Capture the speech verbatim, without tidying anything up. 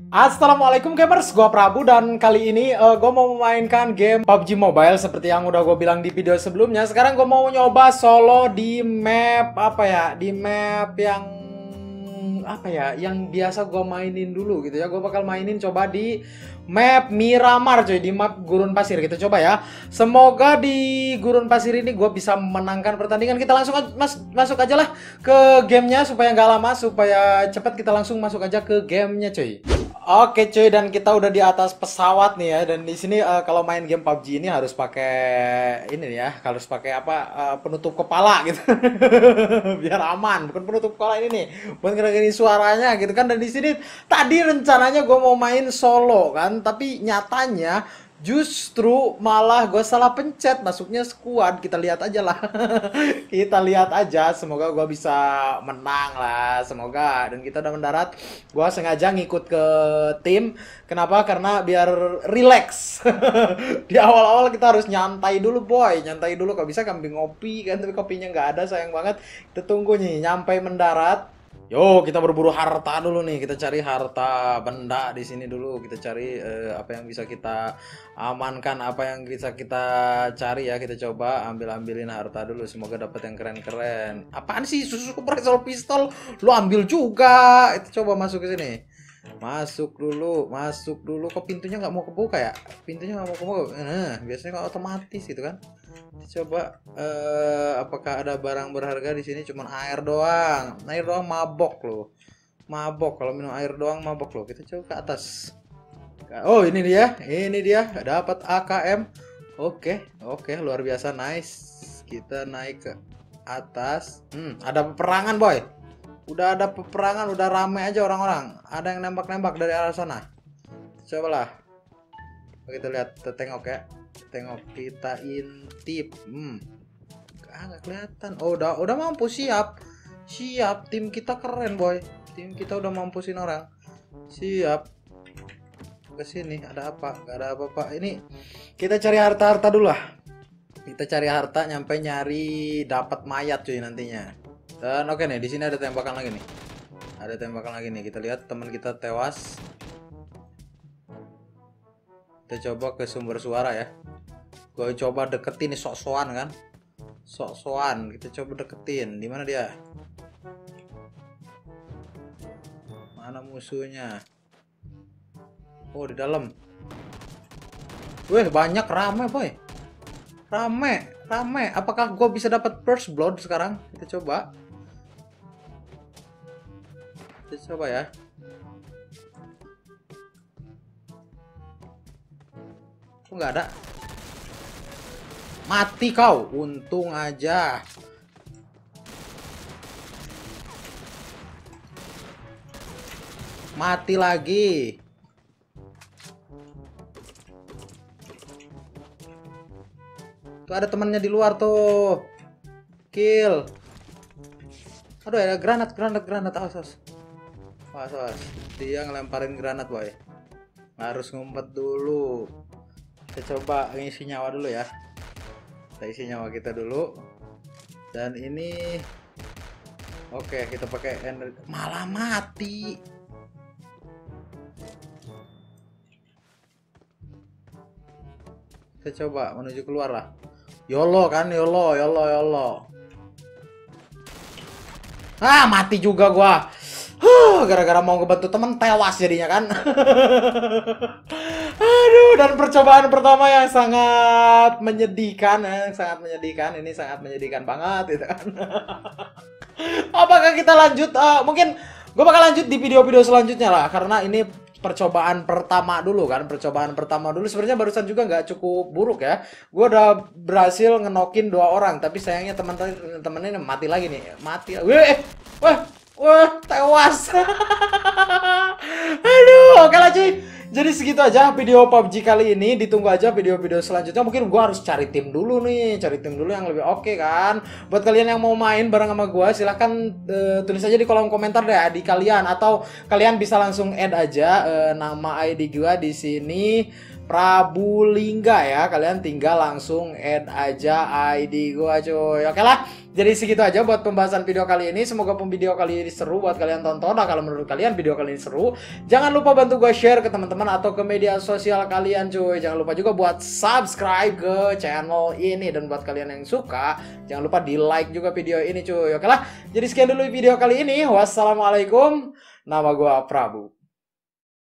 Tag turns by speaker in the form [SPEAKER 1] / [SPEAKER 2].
[SPEAKER 1] Assalamualaikum gamers, gua Prabu dan kali ini uh, gue mau memainkan game P U B G Mobile seperti yang udah gue bilang di video sebelumnya. Sekarang gue mau nyoba solo di map apa ya? Di map yang apa ya? Yang biasa gue mainin dulu gitu ya. Gue bakal mainin coba di map Miramar coy, di map Gurun Pasir. Kita coba ya. Semoga di Gurun Pasir ini gue bisa menangkan pertandingan. Kita langsung mas masuk aja lah ke gamenya supaya nggak lama, supaya cepat kita langsung masuk aja ke gamenya coy. Oke cuy, dan kita udah di atas pesawat nih ya. Dan di sini uh, kalau main game P U B G ini harus pakai ini ya, harus pakai apa uh, penutup kepala gitu. Biar aman, bukan penutup kepala ini nih, buat ngerasain suaranya gitu kan. Dan di sini tadi rencananya gue mau main solo kan, tapi nyatanya justru malah gue salah pencet, masuknya squad. Kita lihat aja lah. Kita lihat aja, semoga gue bisa menang lah, semoga. Dan kita udah mendarat. Gue sengaja ngikut ke tim. Kenapa? Karena biar relax. Di awal-awal kita harus nyantai dulu boy, nyantai dulu. Kalau bisa kambing ngopi kan, tapi kopinya nggak ada, sayang banget. Kita tunggu nih nyampe mendarat. Yo, kita berburu harta dulu nih. Kita cari harta benda di sini dulu. Kita cari eh, apa yang bisa kita amankan, apa yang bisa kita cari ya. Kita coba ambil-ambilin harta dulu. Semoga dapat yang keren-keren. Apaan sih susu kompresor pistol? Lu ambil juga. Itu coba masuk ke sini. Masuk dulu, masuk dulu. Kok pintunya nggak mau kebuka ya? Pintunya nggak mau kebuka. Nah, biasanya kalau otomatis gitu kan. Coba eh, apakah ada barang berharga di sini? Cuman air doang. Air doang mabok loh. Mabok kalau minum air doang mabok loh. Kita coba ke atas. Oh, ini dia. Ini dia. Dapat A K M. Oke, oke, luar biasa, nice. Kita naik ke atas. Hmm, ada peperangan, boy. Udah ada peperangan, udah rame aja orang-orang. Ada yang nembak-nembak dari arah sana. Cobalah. Kita lihat, kita tengok ya. Tengok, kita intip. Hmm. Ah, nggak kelihatan. Oh, udah udah mampu, siap. Siap, tim kita keren, boy. Tim kita udah mampusin orang. Siap. Ke sini ada apa? Gak ada apa-apa. Ini kita cari harta-harta dulu lah. Kita cari harta, nyampe nyari dapat mayat cuy nantinya. Dan oke nih, di sini ada tembakan lagi nih. Ada tembakan lagi nih. Kita lihat teman kita tewas. Kita coba ke sumber suara ya. Gue coba deketin nih, sok-sokan kan. Sok-sokan, kita coba deketin. Di mana dia? Mana musuhnya? Oh, di dalam. Wih, banyak, rame boy. Rame, rame. Apakah gue bisa dapat first blood sekarang? Kita coba. Kita coba ya. Kok nggak ada? Mati kau. Untung aja. Mati lagi. Tuh ada temannya di luar tuh. Kill. Aduh, ada granat, granat, granat. Awas, awas. Awas, awas. Dia ngelemparin granat, boy. Harus ngumpet dulu. Kita coba ngisi nyawa dulu ya. Kita isi nyawa kita dulu. Dan ini oke, kita pakai energi. Malah mati. Kita coba menuju keluar lah. YOLO kan, YOLO, YOLO, YOLO. Ah, mati juga gua. Huh, gara-gara mau ngebantu temen tewas jadinya kan. Aduh, dan percobaan pertama yang sangat menyedihkan, eh, sangat menyedihkan. Ini sangat menyedihkan banget gitu kan. Apakah kita lanjut? Uh, mungkin gue bakal lanjut di video-video selanjutnya lah, karena ini percobaan pertama dulu kan, percobaan pertama dulu. Sebenarnya barusan juga nggak cukup buruk ya. Gue udah berhasil ngenokin dua orang, tapi sayangnya teman-temannya mati lagi nih, mati. Weh, wah, wah, tewas. Aduh, oke lah cuy. Jadi segitu aja video P U B G kali ini. Ditunggu aja video-video selanjutnya. Mungkin gua harus cari tim dulu nih, cari tim dulu yang lebih oke kan. Buat kalian yang mau main bareng sama gua, silahkan uh, tulis aja di kolom komentar deh I D kalian, atau kalian bisa langsung add aja uh, nama I D gua di sini. Prabu Lingga ya. Kalian tinggal langsung add aja I D gua cuy. Oke lah. Jadi segitu aja buat pembahasan video kali ini. Semoga video kali ini seru buat kalian tonton. Nah, kalau menurut kalian video kali ini seru, jangan lupa bantu gua share ke teman-teman atau ke media sosial kalian cuy. Jangan lupa juga buat subscribe ke channel ini, dan buat kalian yang suka, jangan lupa di like juga video ini cuy. Oke lah. Jadi sekian dulu video kali ini. Wassalamualaikum. Nama gua Prabu.